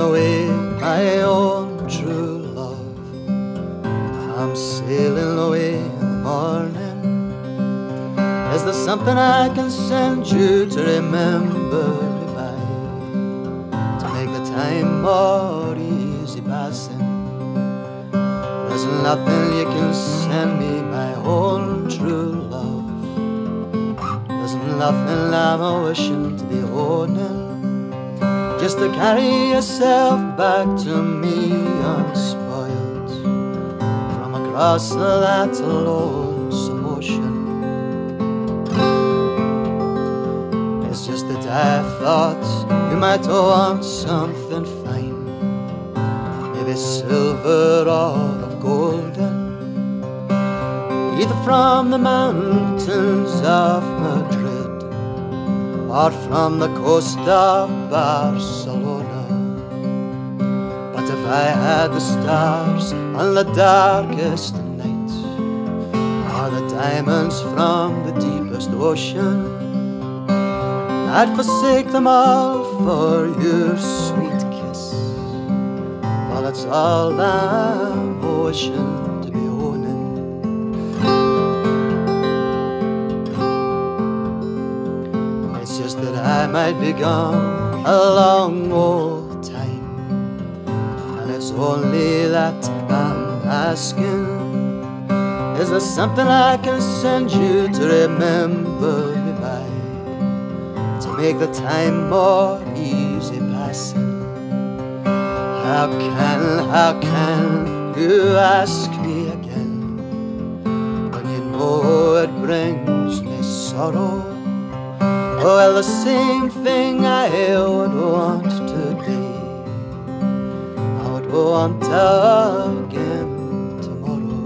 away my own true love. I'm sailing away in the morning. Is there something I can send you to remember me by, to make the time more easy passing? There's nothing you can send me, my own true love. There's nothing I'm wishing to be owning, just to carry yourself back to me unspoiled from across that lonesome ocean. It's just that I thought you might want something fine, maybe silver or golden, either from the mountains of Madrid or from the coast of Barcelona. But if I had the stars on the darkest night, or the diamonds from the deepest ocean, I'd forsake them all for your sweet kiss. For that's all I'm wishing to be owning. It's just that I might be gone a long old time, and it's only that I'm asking. Is there something I can send you to remember me by, to make the time more easy passing? How can you ask me again, when you know it brings me sorrow? Oh, well, the same thing I would want today, I would want again tomorrow.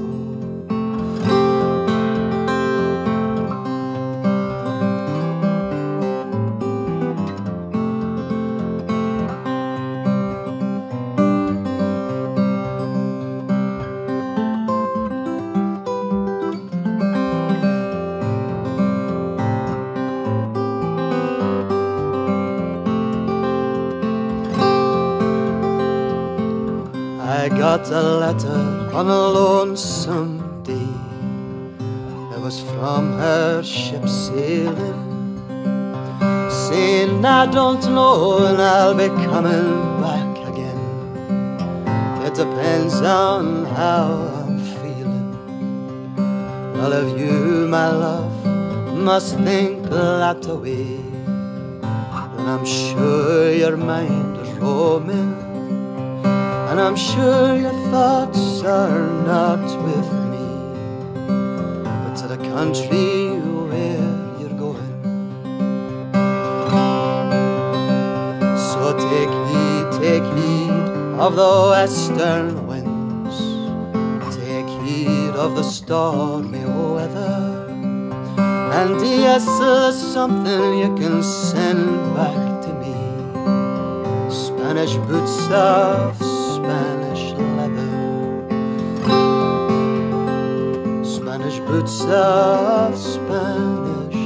I got a letter on a lonesome day. It was from her ship sailing, saying I don't know when I'll be coming back again. It depends on how I'm feeling. Well, if you, my love, must think that way, then I'm sure your mind is roaming, and I'm sure your thoughts are not with me, but to the country where you're going. So take heed of the western winds, take heed of the stormy weather, and yes, there's something you can send back to me, Spanish boots of Spanish leather, Spanish boots of Spanish